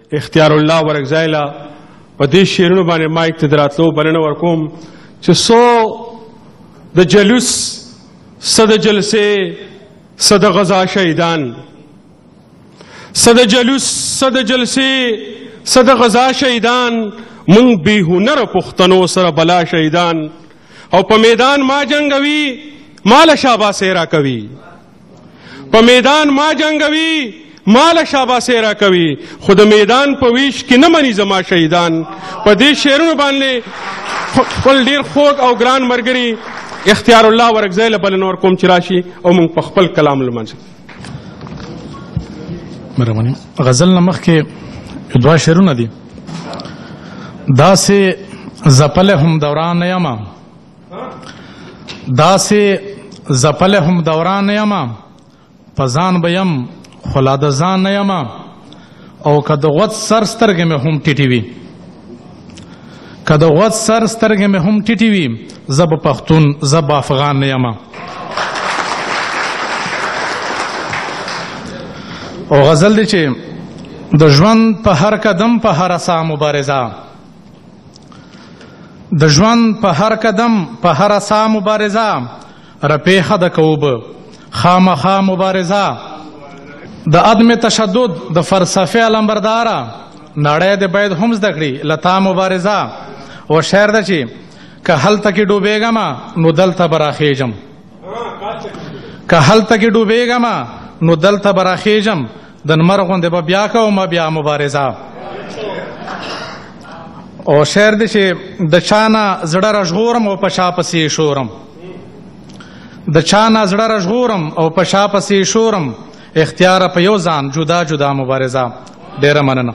اختیار الله ورکزی له په دې شعرونو باندې مایک ته د راتلو بلنه ورکوم چې څو د جلوس څه د جلسې څه د غزا شهیدان څه د جلوس څه د جلسې څه د غزا شهیدان موږ بې هنره پښتنو سره بلا شهیدان او په میدان ما جنګوي مال شاباسي راکوي په میدان ما جنګوي مال شاباسي راکوي خو د میدان په ویش کې نه مني زما شهیدان په دې شعرونو باندې خپل ډېر خوږ او ګران ملګري اختیار الله ورکزی له بلنه ورکوم چې راشي او موږ په خپل کلام لمانځو. مهرباني غزل نه مخکې دوه شعرونه دي. داسې ځپلی هم دوران نه یمه داسې ځپلی هم دوران نه یمه په ځان به یم خو لا د ځان نه یمه او که د غوڅ سر سترګې مې هم ټیټې وي که د غوڅ سر سترګې مې هم ټیټې وي زه به پښتون زه به افغان نه یمه. او غزل دی چې د ژوند په هر قدم په هره ساه مبارزه د ژوند په هر قدم په هره ساه مبارزه رپېښه د کوو خامخا مبارزه د عدم تشدد د فلسفې علمبرداره نړۍ دې باید هم زده کړي له تا مبارزه. او شعر ده چې که هلته کې ډوبېږم نو دلته به راخېږم که هلته کې ډوبېږم نو دلته به راخېږم د لمر غوندې به بیا کوم بیا مبارزه. او شعر دی چې د چا نه زړه راژغورم او په شا پسې شورم د چا نه زړه راژغورم او په شا پسې شورم اختیاره په یو ځان جدا جدا مبارزه. ډېره مننه.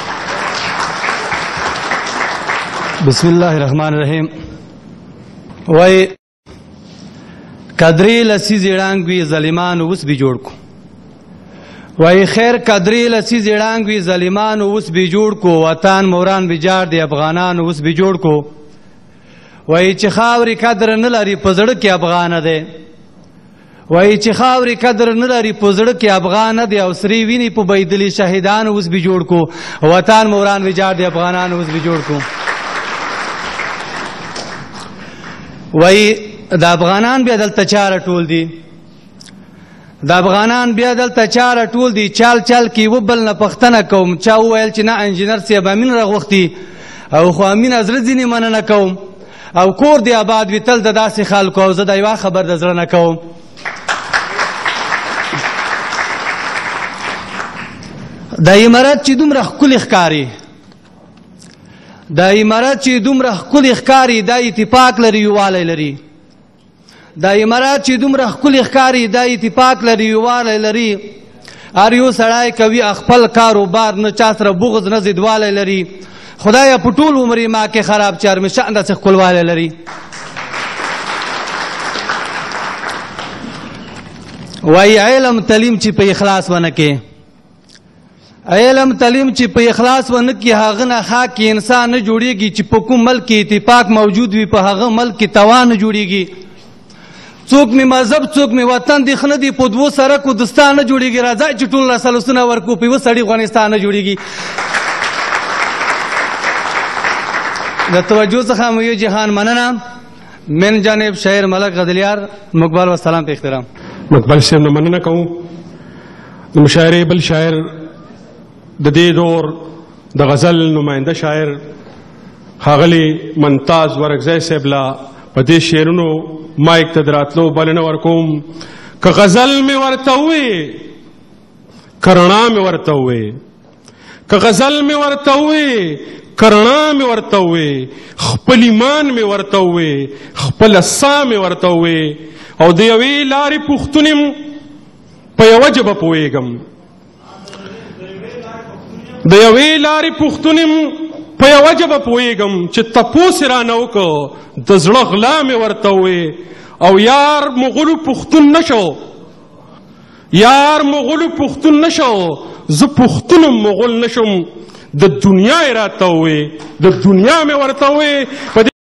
بسم الله الرحمن الرحیم. وای قدرې لسی زیړانګ وي ظالمانو اوس به جوړ کو وای خیر قدرې لسی زیړانګ وي ظالمانو اوس به جوړ کو وطن موران بجار دی افغانانو اوس به جوړ کو وای چې خاورې قدر نه لري په زړه کې افغان دی وای چې خاورې قدر نه لري په زړه کې افغان دی او سری ویني په بيدلی شهیدانو اوس به جوړ کو وطن موران بجار دی افغانانو اوس به جوړ کو. وای د افغانان بیا دلته چاره ټول دي د افغانان بیا دلته چاره ټول دي چال چال کې و بل نه پښتنه کوم چا وویل چې نه انجینر صاحب امین راغوښتي او خو امین زړه ځینې مننه کوم او کور دی آباد وي تل د داسې خلکو او زه د یوه خبر د زړه نه کوم. د امارت چې دومره ښکلي ښکاري د امارت چې دومره ښکلي ښکاري دا اتفاق لري یووالی لري د امارت چې دومره ښکلي ښکاري دا اتفاق لري یووالی لري هر یو سړی کوي خپل کاروبار نه چا سره بغض نه ضدوالی لري خدایه په ټول عمر یې ما کې خراب چې همیشه انداسې ښکلوالی لري. وایي علم تعلیم چې په اخلاص ونه کې علم تعلیم چې په اخلاص ونه کې هغه نه ښه کې انسان نه جوړېږي چې په کوم ملک کې اتفاق موجود وي په هغه ملک کې توان نه جوړېږي. څوک مې مذهب څوک مې وطن دی ښه نه دی په دوو سرکو دوستان نه جوړېږي راځئ چې ټول رسلسونه ورکو په یوه سړي افغانستان نه جوړېږي. د توجه څخه مو یو جهان مننه. من جانب شاعر ملک غزلیار مقبل و سلام په احترام. مقبل صاحب نه مننه کوم. د مشاعرې بل شاعر د دې دور د غزل نماینده شاعر ښاغلي ممتاز ورکزی صاحب له په دې شعرونو مایک ته د راتلو بلنه ورکوم. که غزل مې ورته ووې که رڼا مې ورته ووې که غزل مې ورته ووې که رڼا مې ورته ووې خپل ایمان مې ورته ووې خپله ساه مې ورته ووې او د یوې لارې پوښتون یم په یوه ژبه پوهېږم د یوې لارې پوښتون یم په یوه ژبه پوهېږم چې تپوس یې رانه وکړه د زړه غلا مې ورته ووې او یار مغلو پښتون نه شو یار مغلو پښتون نه شو زه پښتون مغل نه شم د دنیا یې راته ووې د دنیا مې ورته ووې